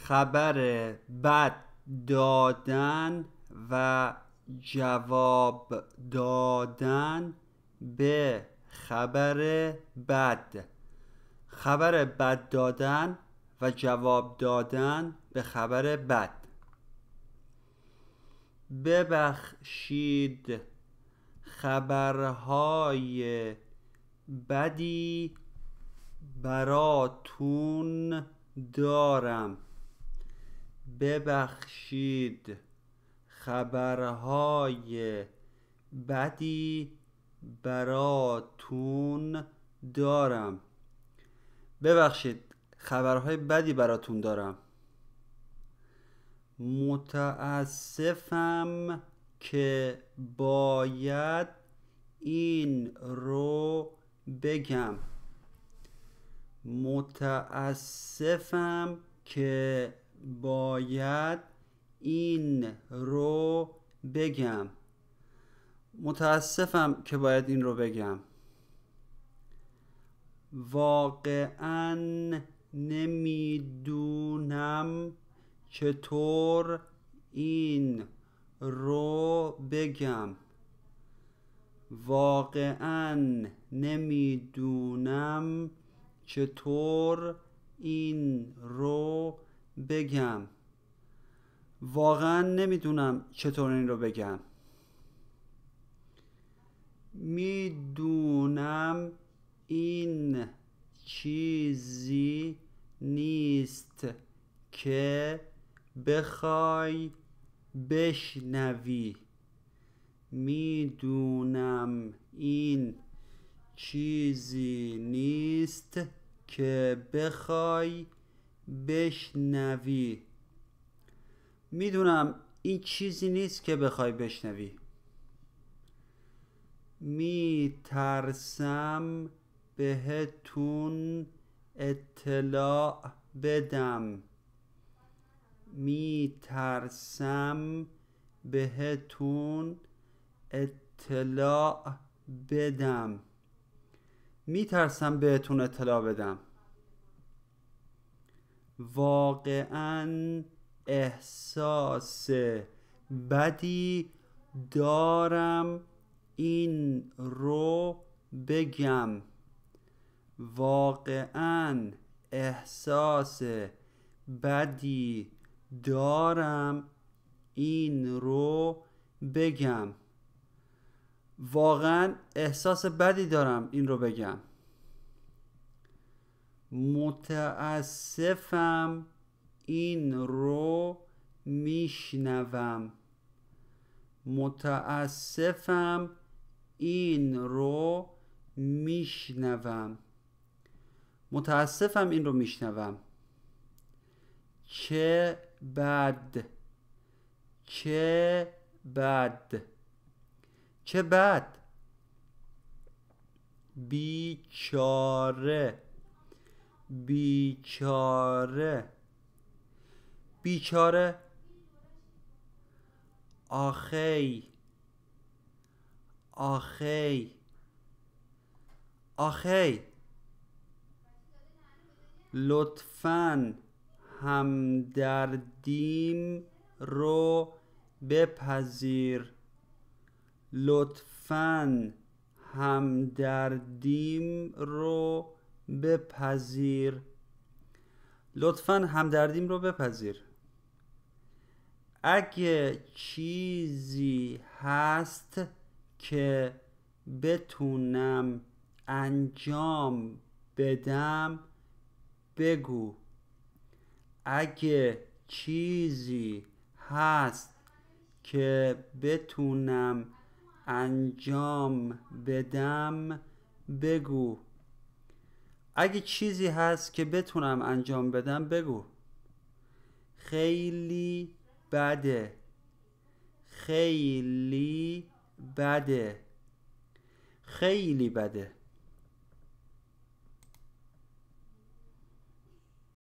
خبر بد دادن و جواب دادن به خبر بد. خبر بد دادن و جواب دادن به خبر بد. ببخشید، خبرهای بدی براتون دارم. ببخشید، خبرهای بدی براتون دارم. ببخشید، خبرهای بدی براتون دارم. متاسفم که باید این رو بگم. متاسفم که باید این رو بگم. متاسفم که باید این رو بگم. واقعاً نمیدونم چطور این رو بگم. واقعاً نمیدونم چطور این رو بگم. واقعاً نمیدونم چطور این رو بگم. میدونم این چیزی نیست که بخوای بشنوی. میدونم این چیزی نیست که بخوای بشنوی. میدونم این چیزی نیست که بخوای بشنوی. میترسم بهتون اطلاع بدم. میترسم بهتون اطلاع بدم. میترسم بهتون اطلاع بدم. واقعاً احساس بدی دارم این رو بگم. واقعاً احساس بدی دارم این رو بگم. واقعاً احساس بدی دارم این رو بگم. متاسفم این رو میشنوم. متاسفم این رو میشنوم. متاسفم این رو میشنوم. چه بد، چه بد، چه بد. بیچاره، بیچاره، بیچاره. آخی، آخی، آخی. لطفاً همدردیم رو بپذیر. لطفاً همدردیم رو بپذیر. لطفاً همدردیم رو بپذیر. اگه چیزی هست که بتونم انجام بدم بگو. اگه چیزی هست که بتونم انجام بدم بگو. اگه چیزی هست که بتونم انجام بدم بگو. خیلی بده، خیلی بده، خیلی بده.